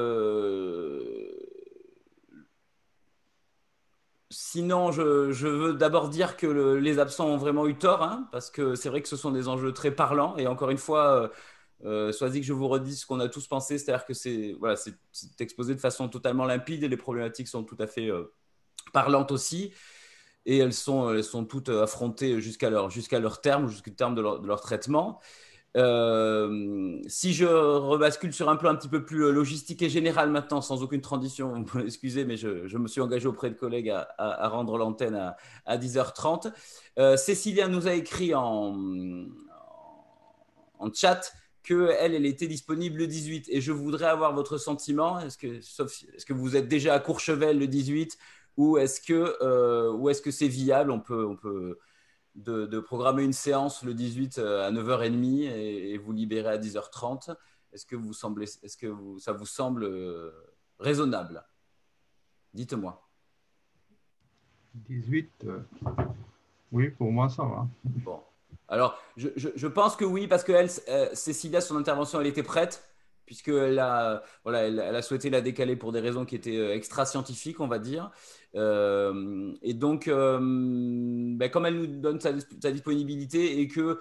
sinon, je veux d'abord dire que les absents ont vraiment eu tort, hein, parce que c'est vrai que ce sont des enjeux très parlants. Et encore une fois, Soisy, que je vous redis ce qu'on a tous pensé, c'est-à-dire que c'est exposé de façon totalement limpide et les problématiques sont tout à fait parlantes aussi. Et elles sont toutes affrontées jusqu'à leur terme, jusqu'au terme de leur traitement. Si je rebascule sur un plan un petit peu plus logistique et général maintenant, sans aucune transition, excusez, mais je me suis engagé auprès de collègues à rendre l'antenne à 10h30. Cécilia nous a écrit en chat qu'elle était disponible le 18, et je voudrais avoir votre sentiment. Est-ce que vous êtes déjà à Courchevel le 18, ou est-ce que c'est viable? On peut de programmer une séance le 18 à 9h30 et vous libérer à 10h30. Est-ce que ça vous semble raisonnable? Dites-moi. 18, oui, pour moi, ça va. Bon. Alors, je pense que oui, parce que Cécilia, son intervention, elle était prête, puisqu'elle a souhaité la décaler pour des raisons qui étaient extra-scientifiques, on va dire. Et donc, comme elle nous donne sa disponibilité, et que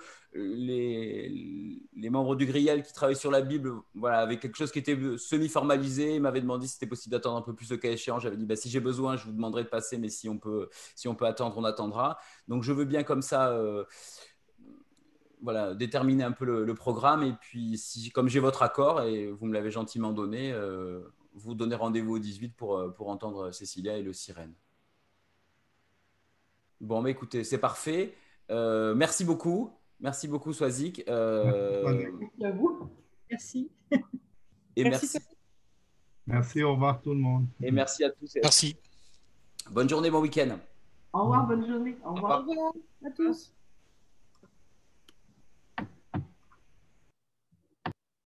les membres du Grial qui travaillent sur la Bible avaient quelque chose qui était semi-formalisé, m'avaient demandé si c'était possible d'attendre un peu plus le cas échéant. J'avais dit si j'ai besoin, je vous demanderai de passer, mais si on peut attendre, on attendra. Donc je veux bien comme ça déterminer un peu le programme, et puis comme j'ai votre accord et vous me l'avez gentiment donné, vous donnez rendez-vous au 18 pour entendre Cécilia et le Sirène. Bon, mais écoutez, c'est parfait. Merci beaucoup. Merci beaucoup, Swazik. Merci à vous. Merci. Et Merci, merci. Merci, au revoir tout le monde. Et merci à tous. Merci. Bonne journée, bon week-end. Au revoir, bonne journée. Au revoir. Au revoir à tous.